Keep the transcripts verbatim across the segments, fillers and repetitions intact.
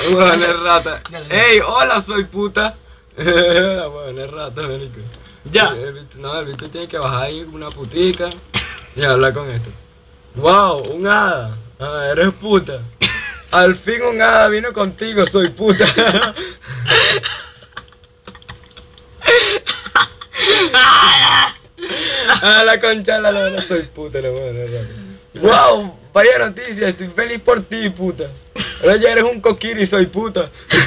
Huevón es rata. Dale, dale. Ey, hola, soy puta. Huevón es rata, marico. Ya. El bicho- no, el bicho tiene que bajar ahí como una putica y hablar con esto. Wow, un hada. Ah, eres puta. Al fin un hada vino contigo, soy puta. Ah, la concha de la lora, soy puta, la buena rata. Wow, vaya noticia, estoy feliz por ti, puta. Ahora ya eres un coquiri, soy puta.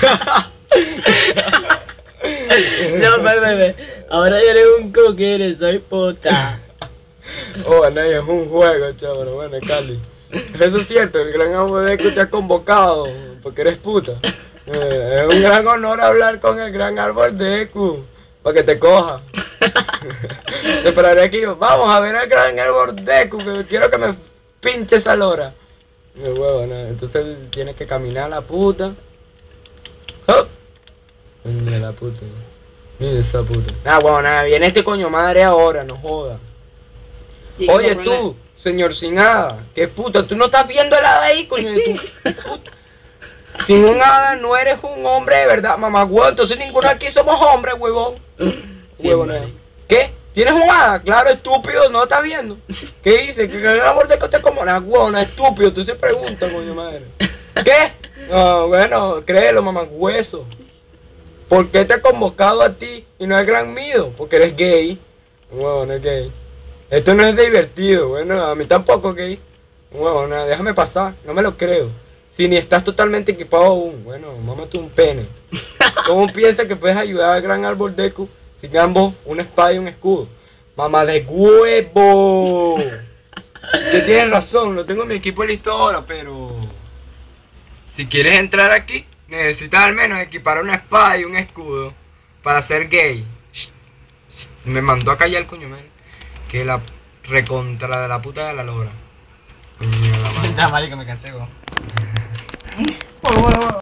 No, bebé, ahora ya eres un coquero, soy puta. Oh, no, es un juego, chaval, bueno, Cali. Eso es cierto, el gran Abodeco te ha convocado porque eres puta. Eh, es un gran honor hablar con el gran árbol de Ecu para que te coja. Te esperaré aquí. Vamos a ver al gran árbol de Ecu, que quiero que me pinche esa lora. El huevo, no. Entonces él tiene que caminar a la puta. ¡Hop! Mira la puta. Mira esa puta. Nah, huevo, nada, viene este coño madre ahora, no joda. Oye tú, señor sin hada, qué puta, tú no estás viendo el hada ahí, coño de tu puta. Sin un hada no eres un hombre de verdad, mamá huevo, entonces ninguno aquí somos hombres, huevón. Sí, Huevón, marico. ¿qué? ¿Tienes un hada? Claro, estúpido, no estás viendo. ¿Qué dice? Que el amor de que te como una huevona, estúpido, tú se preguntas, coño madre. ¿Qué? No, bueno, créelo, mamá hueso. ¿Por qué te he convocado a ti y no al gran Mido? Porque eres gay. Huevón, es gay. Esto no es divertido, bueno, a mí tampoco, gay. Bueno, nada, déjame pasar, no me lo creo. Si ni estás totalmente equipado aún, bueno, mámate un pene. ¿Cómo piensas que puedes ayudar al gran árbol Deku sin ambos una espada y un escudo? ¡Mamá de huevo! Que tienes razón, lo tengo en mi equipo listo ahora, pero... Si quieres entrar aquí, necesitas al menos equipar una espada y un escudo para ser gay. Shh, shh, me mandó a callar el coño, man. Que la recontra de la puta de la lora. Coño, la madre. Ya, marico, me cansé, weón.